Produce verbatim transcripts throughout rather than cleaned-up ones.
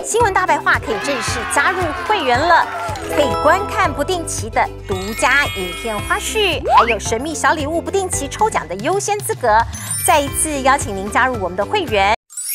新闻大白话可以正式加入会员了，可以观看不定期的独家影片花絮，还有神秘小礼物不定期抽奖的优先资格。再一次邀请您加入我们的会员。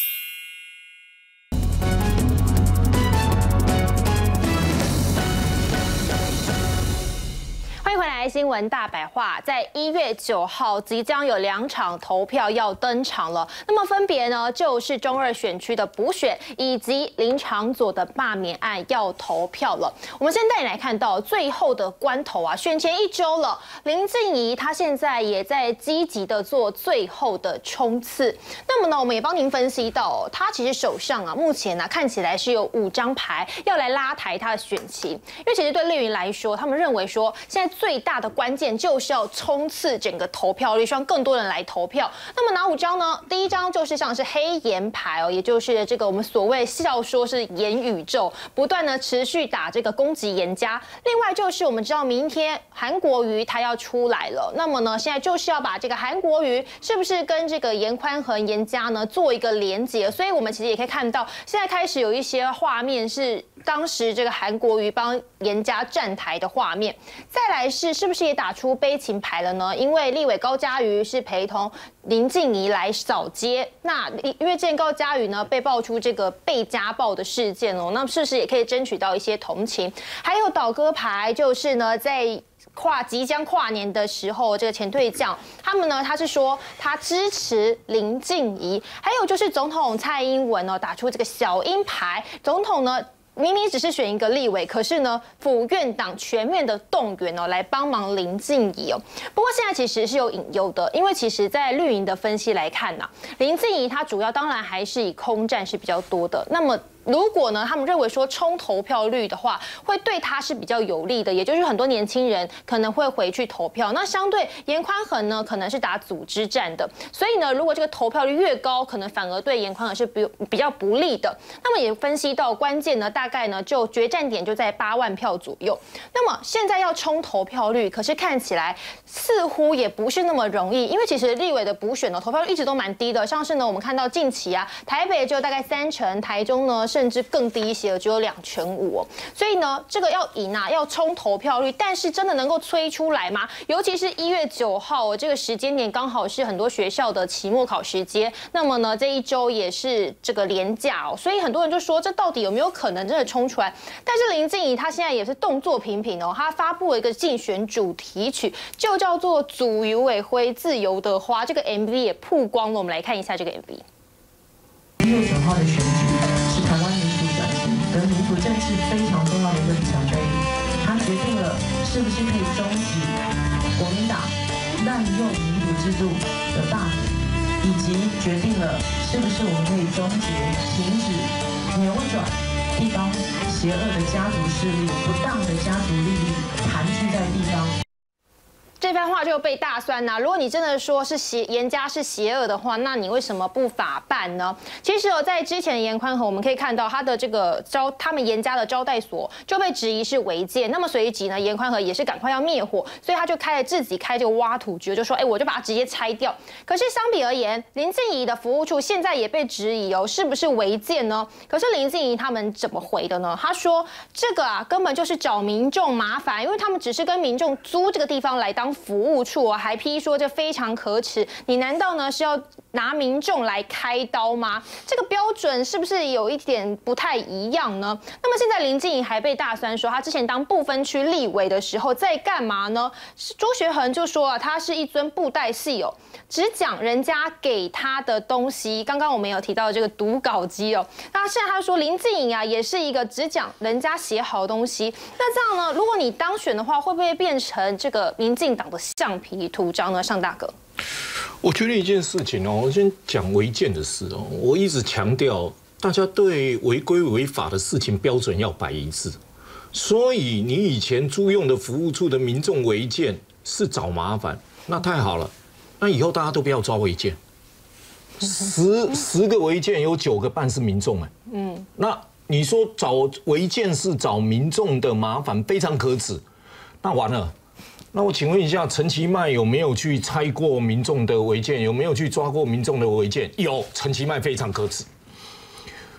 新闻大白话，在一月九号即将有两场投票要登场了。那么分别呢，就是中二选区的补选以及林昶佐的罢免案要投票了。我们先带你来看到最后的关头啊，选前一周了，林静怡她现在也在积极的做最后的冲刺。那么呢，我们也帮您分析到、哦，她其实手上啊，目前呢、啊、看起来是有五张牌要来拉抬她的选情，因为其实对绿营来说，他们认为说现在最大的关键就是要冲刺整个投票率，希望更多人来投票。那么哪五张呢？第一张就是像是黑岩牌哦，也就是这个我们所谓笑说是严宇宙，不断的持续打这个攻击严家。另外就是我们知道明天韩国瑜他要出来了，那么呢现在就是要把这个韩国瑜是不是跟这个严宽恒严家呢做一个连结，所以我们其实也可以看到，现在开始有一些画面是当时这个韩国瑜帮严家站台的画面。再来是是不是也打出悲情牌了呢？因为立委高嘉瑜是陪同林静怡来扫街，那因为之前高嘉瑜呢被爆出这个被家暴的事件哦，那是不是也可以争取到一些同情？还有倒戈牌，就是呢在跨即将跨年的时候，这个前退将他们呢，他是说他支持林静怡，还有就是总统蔡英文哦打出这个小鹰牌，总统呢。明明只是选一个立委，可是呢，府院党全面的动员哦，来帮忙林静怡哦。不过现在其实是有隐忧的，因为其实在绿营的分析来看呐、啊，林静怡她主要当然还是以空战是比较多的。那么如果呢，他们认为说冲投票率的话，会对他是比较有利的，也就是很多年轻人可能会回去投票。那相对严宽恒呢，可能是打组织战的，所以呢，如果这个投票率越高，可能反而对严宽恒是比比较不利的。那么也分析到关键呢，大概呢就决战点就在八万票左右。那么现在要冲投票率，可是看起来似乎也不是那么容易，因为其实立委的补选呢，投票率一直都蛮低的。像是呢，我们看到近期啊，台北只有大概三成，台中呢是。甚至更低一些，只有两成五。所以呢，这个要赢啊，要冲投票率，但是真的能够催出来吗？尤其是一月九号这个时间点，刚好是很多学校的期末考时间。那么呢，这一周也是这个连假哦，所以很多人就说，这到底有没有可能真的冲出来？但是林静怡她现在也是动作频频哦，她发布了一个竞选主题曲，就叫做《祖于尾灰自由的花》，这个 M V 也曝光了。我们来看一下这个 M V。 一月九号的选举是台湾民主转型跟民主政治非常重要的一个里程碑，它决定了是不是可以终止国民党滥用民主制度的罢免，以及决定了是不是我们可以终结、停止、扭转地方邪恶的家族势力、不当的家族利益盘踞在地方。 这番话就被大酸呐、啊！如果你真的说是邪严家是邪恶的话，那你为什么不法办呢？其实哦，在之前的严宽恒，我们可以看到他的这个招，他们严家的招待所就被质疑是违建。那么随即呢，严宽恒也是赶快要灭火，所以他就开了自己开这个挖土局，就说：“哎，我就把它直接拆掉。”可是相比而言，林静怡的服务处现在也被质疑哦，是不是违建呢？可是林静怡他们怎么回的呢？他说：“这个啊，根本就是找民众麻烦，因为他们只是跟民众租这个地方来当。”服务处哦，还批说这非常可耻。你难道呢是要拿民众来开刀吗？这个标准是不是有一点不太一样呢？那么现在林静怡还被大酸说，他之前当不分区立委的时候在干嘛呢？朱学恒就说啊，他是一尊布袋戏哦，只讲人家给他的东西。刚刚我们有提到这个读稿机哦，那现在他说林静怡啊，也是一个只讲人家写好的东西。那这样呢，如果你当选的话，会不会变成这个民进党的橡皮图章呢？尚大哥， 我觉得一件事情哦，我先讲违建的事哦。我一直强调，大家对违规违法的事情标准要摆一致。所以你以前租用的服务处的民众违建是找麻烦，那太好了，那以后大家都不要抓违建。十十个违建有九个半是民众哎，嗯，那你说找违建是找民众的麻烦，非常可耻。那完了。那我请问一下，陈其迈有没有去拆过民众的违建？有没有去抓过民众的违建？有，陈其迈非常可耻。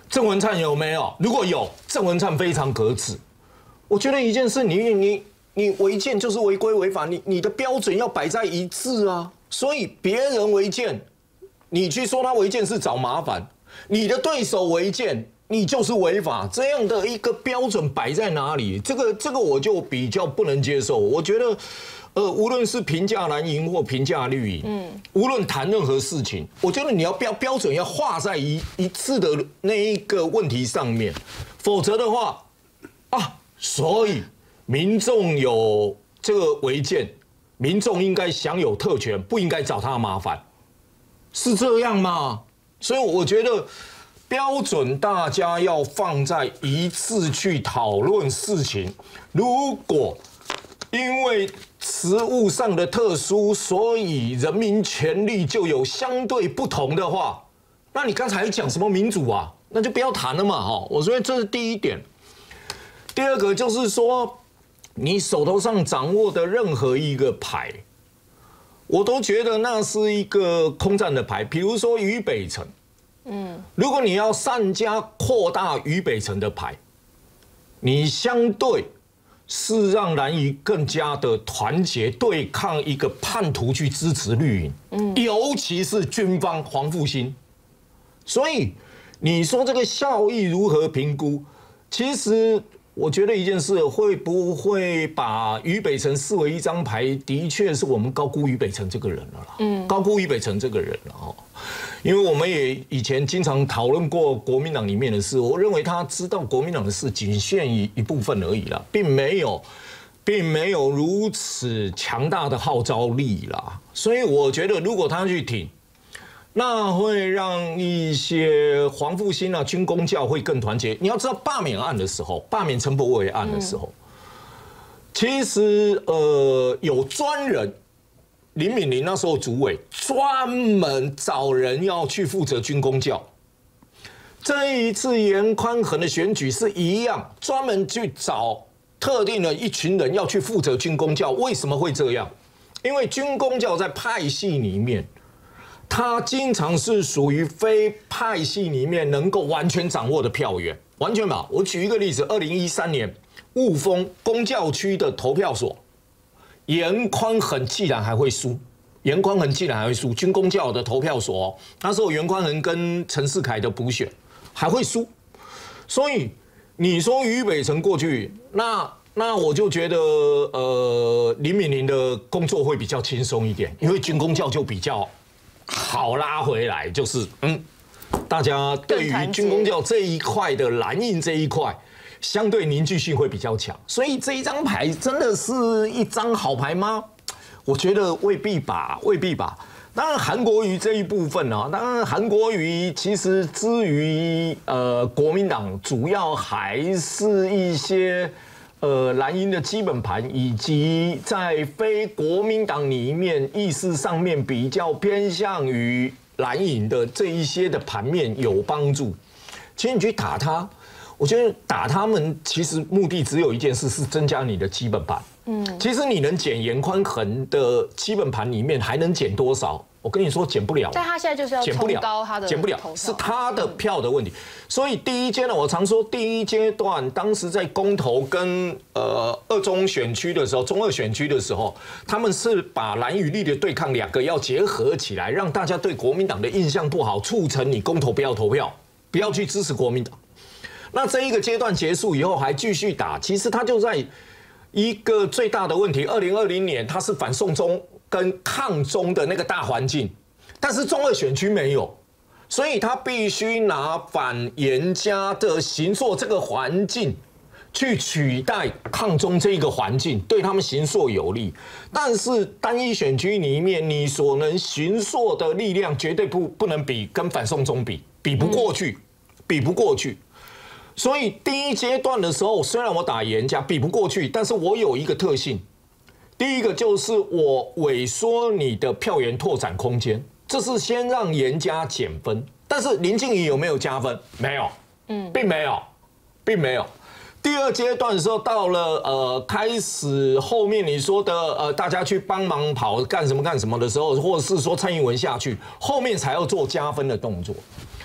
郑文灿有没有？如果有，郑文灿非常可耻。我觉得一件事，你你你违建就是违规违法，你你的标准要摆在一致啊。所以别人违建，你去说他违建是找麻烦，你的对手违建，你就是违法。这样的一个标准摆在哪里？这个这个我就比较不能接受。我觉得。呃，无论是评价蓝营或评价绿营，嗯，无论谈任何事情，我觉得你要标标准要画在一一致的那一个问题上面，否则的话，啊，所以民众有这个违建，民众应该享有特权，不应该找他麻烦，是这样吗？所以我觉得标准大家要放在一致去讨论事情，如果因为实务上的特殊，所以人民权利就有相对不同的话，那你刚才讲什么民主啊？那就不要谈了嘛，哈！我觉得这是第一点。第二个就是说，你手头上掌握的任何一个牌，我都觉得那是一个空战的牌。比如说渝北辰，嗯，如果你要善加扩大渝北辰的牌，你相对。是让蓝营更加的团结对抗一个叛徒去支持绿营，嗯，尤其是军方黄复兴。所以你说这个效益如何评估？其实我觉得一件事，会不会把俞北辰视为一张牌？的确是我们高估俞北辰这个人了啦，嗯，高估俞北辰这个人了哦。因为我们也以前经常讨论过国民党里面的事，我认为他知道国民党的事仅限于一部分而已啦，并没有，并没有如此强大的号召力啦。所以我觉得，如果他去挺，那会让一些黄复兴啊、军公教会更团结。你要知道，罢免案的时候，罢免陈柏惟案的时候，其实呃有专人。林敏玲那时候主委专门找人要去负责军公教，这一次严宽恒的选举是一样，专门去找特定的一群人要去负责军公教。为什么会这样？因为军公教在派系里面，它经常是属于非派系里面能够完全掌握的票源，完全嘛。我举一个例子，二零一三年雾峰公教区的投票所。严宽恒既然还会输，严宽恒既然还会输，军公教的投票所，那时候严宽恒跟陈世凯的补选还会输，所以你说俞北辰过去，那那我就觉得呃林敏玲的工作会比较轻松一点，因为军公教就比较好拉回来，就是嗯，大家对于军公教这一块的蓝印这一块。相对凝聚性会比较强，所以这一张牌真的是一张好牌吗？我觉得未必吧，未必吧。当然，韩国瑜这一部分啊，当然韩国瑜其实至于呃国民党，主要还是一些呃蓝营的基本盘，以及在非国民党里面意识上面比较偏向于蓝营的这一些的盘面有帮助。其实你去打他。我觉得打他们其实目的只有一件事，是增加你的基本盘。嗯，其实你能减严宽恒的基本盘里面，还能减多少？我跟你说，减不了。 但他现在就是要冲高他的， 减不了，是他的票的问题。所以第一阶呢，我常说第一阶段，当时在公投跟呃二中选区的时候，中二选区的时候，他们是把蓝与绿的对抗两个要结合起来，让大家对国民党的印象不好，促成你公投不要投票，不要去支持国民党。那这一个阶段结束以后，还继续打，其实他就在一个最大的问题，二零二零年他是反送中跟抗中的那个大环境，但是中二选区没有，所以他必须拿反严家的行塑这个环境去取代抗中这一个环境，对他们行塑有利。但是单一选区里面，你所能行塑的力量绝对不不能比跟反送中比，比不过去，比不过去。所以第一阶段的时候，虽然我打严家比不过去，但是我有一个特性，第一个就是我萎缩你的票源拓展空间，这是先让严家减分。但是林静怡有没有加分？没有，嗯，并没有，并没有。第二阶段的时候，到了呃开始后面你说的呃大家去帮忙跑干什么干什么的时候，或者是说蔡英文下去，后面才要做加分的动作。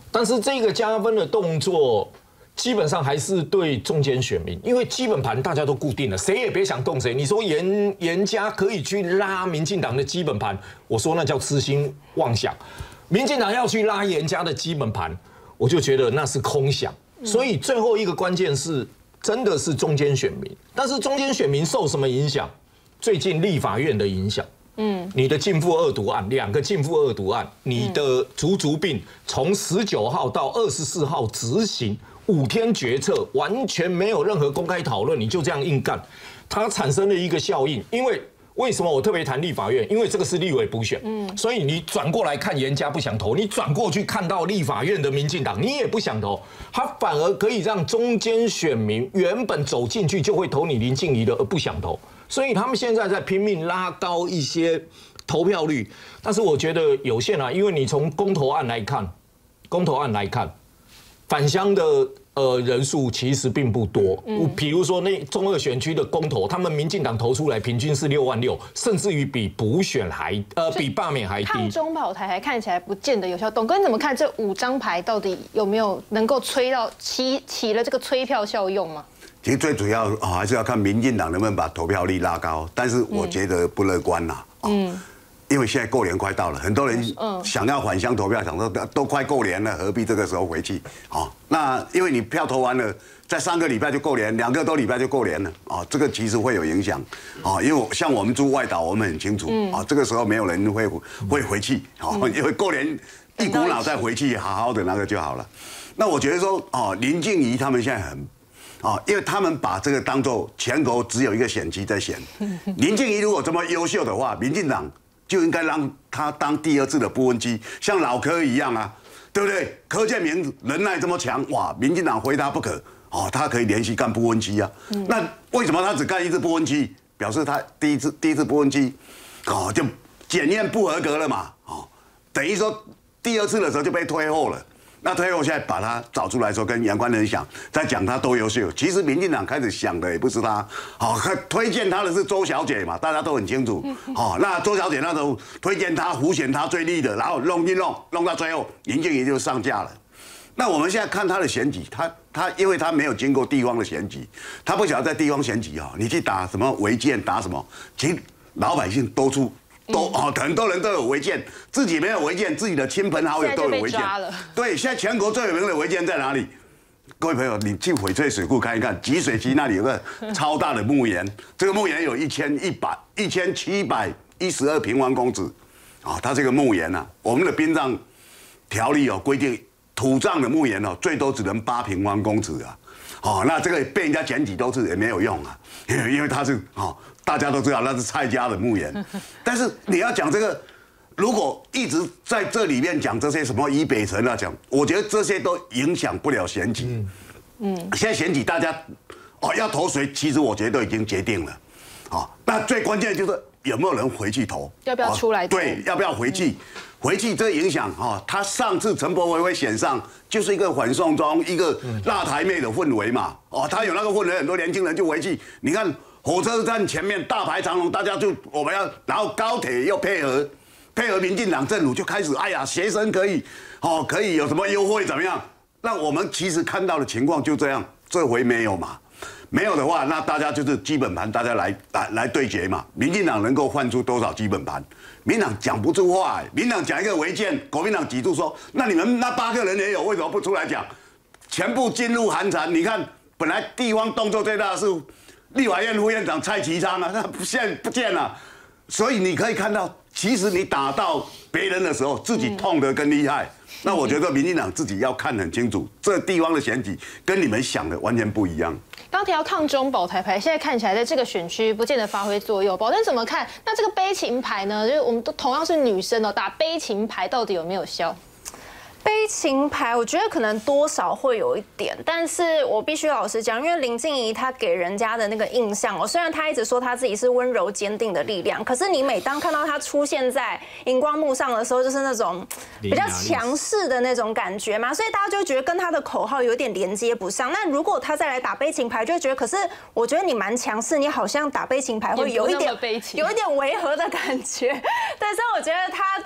但是这个加分的动作。基本上还是对中间选民，因为基本盘大家都固定了，谁也别想动谁。你说严严家可以去拉民进党的基本盘，我说那叫痴心妄想。民进党要去拉严家的基本盘，我就觉得那是空想。所以最后一个关键是，真的是中间选民，但是中间选民受什么影响？最近立法院的影响。嗯，你的禁妇恶毒案，两个禁妇恶毒案，你的竹竹病从十九号到二十四号执行。五天决策，完全没有任何公开讨论，你就这样硬干，它产生了一个效应。因为为什么我特别谈立法院？因为这个是立委补选，嗯，所以你转过来看严家不想投，你转过去看到立法院的民进党，你也不想投，它反而可以让中间选民原本走进去就会投你林静仪的，而不想投，所以他们现在在拼命拉高一些投票率，但是我觉得有限啊，因为你从公投案来看，公投案来看。返乡的呃人数其实并不多，嗯，比如说那中二选区的公投，他们民进党投出来平均是六万六，甚至于比补选还呃比罢免还低。 抗中保台还看起来不见得有效。董哥你怎么看这五张牌到底有没有能够催到起起了这个催票效用吗？ 其实最主要啊还是要看民进党能不能把投票率拉高，但是我觉得不乐观啦。嗯。因为现在过年快到了，很多人想要返乡投票，想说都快过年了，何必这个时候回去？哦，那因为你票投完了，在三个礼拜就过年，两个多礼拜就过年了，哦，这个其实会有影响，哦，因为像我们住外岛，我们很清楚，啊，这个时候没有人会会回去，哦，因为过年一股脑再回去，好好的那个就好了。那我觉得说，哦，林静仪他们现在很。啊，因为他们把这个当作全国只有一个选区在选，林静仪如果这么优秀的话，民进党就应该让他当第二次的不分区，像老柯一样啊，对不对？柯建铭能耐这么强，哇，民进党非他不可，哦，他可以连续干不分区啊。那为什么他只干一次不分区？表示他第一次第一次不分区，哦，就检验不合格了嘛，哦，等于说第二次的时候就被推后了。那推后现在把他找出来说，跟杨官人想在讲他多优秀。其实民进党开始想的也不是他，好，推荐他的是周小姐嘛，大家都很清楚。好，那周小姐那时候推荐他，胡选他最利的，然后弄一弄，弄到最后林静仪就上架了。那我们现在看他的选举，他他因为他没有经过地方的选举，他不晓得在地方选举啊，你去打什么违建，打什么，其实老百姓都出。都哦，很多人都有违建，自己没有违建，自己的亲朋好友都有违建。对，现在全国最有名的违建在哪里？各位朋友，你去翡翠水库看一看，集水区那里有个超大的墓园，这个墓园有一千一百一千七百一十二平方公尺，啊，它这个墓园啊，我们的殡葬条例哦规定，土葬的墓园哦最多只能八平方公尺啊，哦，那这个被人家检举都是也没有用啊，因为因为它是哦。大家都知道那是蔡家的墓园，但是你要讲这个，如果一直在这里面讲这些什么以北辰啊讲，我觉得这些都影响不了选举。嗯，嗯，现在选举大家哦要投谁，其实我觉得都已经决定了。啊，那最关键就是有没有人回去投， 要不要出来投？ 对，要不要回去？回去这影响啊，他上次陈柏惟会选上，就是一个反送中、一个辣台妹的氛围嘛。哦，他有那个氛围，很多年轻人就回去。你看。火车站前面大排长龙，大家就我们要，然后高铁又配合配合民进党政府就开始，哎呀，学生可以哦，可以有什么优惠怎么样？那我们其实看到的情况就这样，这回没有嘛，没有的话，那大家就是基本盘，大家来来来对决嘛。民进党能够换出多少基本盘？民党讲不出话，民党讲一个违建，国民党挤住说，那你们那八个人也有，为什么不出来讲？全部进入寒蝉。你看，本来地方动作最大的是。立法院副院长蔡其昌啊，那现在不见了，所以你可以看到，其实你打到别人的时候，自己痛得更厉害。那我觉得民进党自己要看很清楚，这地方的选举跟你们想的完全不一样。 刚提到抗中保台牌，现在看起来在这个选区不见得发挥作用。宝珍怎么看？那这个悲情牌呢？就是我们都同样是女生哦，打悲情牌到底有没有效？ 悲情牌，我觉得可能多少会有一点，但是我必须老实讲，因为林静仪她给人家的那个印象哦，虽然她一直说她自己是温柔坚定的力量，可是你每当看到她出现在荧光幕上的时候，就是那种比较强势的那种感觉嘛，所以大家就觉得跟她的口号有点连接不上。那如果她再来打悲情牌，就会觉得，可是我觉得你蛮强势，你好像打悲情牌会有一点有一点违和的感觉。对，所以我觉得她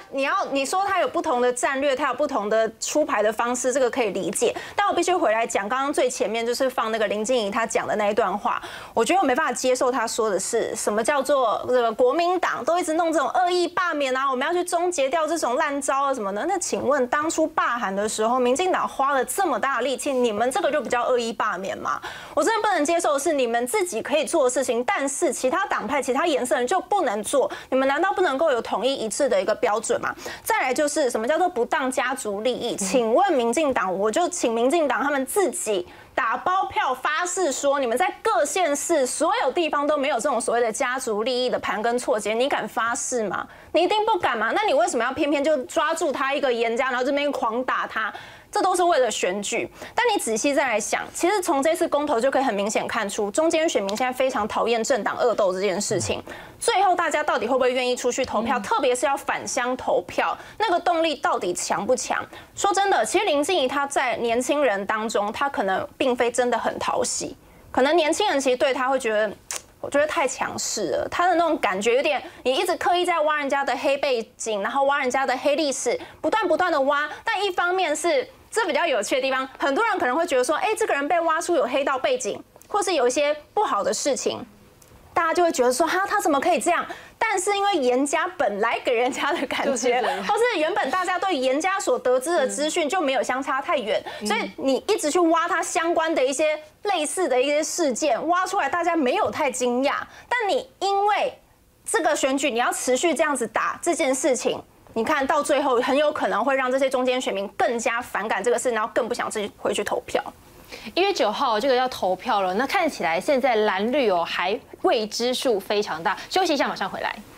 你要你说他有不同的战略，他有不同的出牌的方式，这个可以理解。但我必须回来讲，刚刚最前面就是放那个林静怡她讲的那一段话，我觉得我没办法接受他说的是什么叫做这个国民党都一直弄这种恶意罢免啊，我们要去终结掉这种烂招啊什么的。那请问当初罢韩的时候，民进党花了这么大的力气，你们这个就比较恶意罢免吗？我真的不能接受的是你们自己可以做的事情，但是其他党派、其他颜色人就不能做。你们难道不能够有统一一致的一个标准吗？再来就是什么叫做不当家族利益？请问民进党，我就请民进党他们自己打包票发誓说，你们在各县市所有地方都没有这种所谓的家族利益的盘根错节，你敢发誓吗？你一定不敢嘛？那你为什么要偏偏就抓住他一个严家，然后这边狂打他？这都是为了选举。但你仔细再来想，其实从这次公投就可以很明显看出，中间选民现在非常讨厌政党恶斗这件事情。最后大家到底会不会愿意出去投票？特别是要返乡投票，那个动力到底强不强？说真的，其实林静怡她在年轻人当中，她可能并非真的很讨喜，可能年轻人其实对她会觉得。我觉得太强势了，他的那种感觉有点，你一直刻意在挖人家的黑背景，然后挖人家的黑历史，不断不断的挖。但一方面是这比较有趣的地方，很多人可能会觉得说，哎，这个人被挖出有黑道背景，或是有一些不好的事情，大家就会觉得说，哈，他怎么可以这样？但是因为严家本来给人家的感觉，或是原本大家对严家所得知的资讯就没有相差太远，所以你一直去挖他相关的一些类似的一些事件，挖出来大家没有太惊讶。但你因为这个选举你要持续这样子打这件事情，你看到最后很有可能会让这些中间选民更加反感这个事，然后更不想自己回去投票。 一月九号这个要投票了，那看起来现在蓝绿哦还未知数非常大。休息一下，马上回来。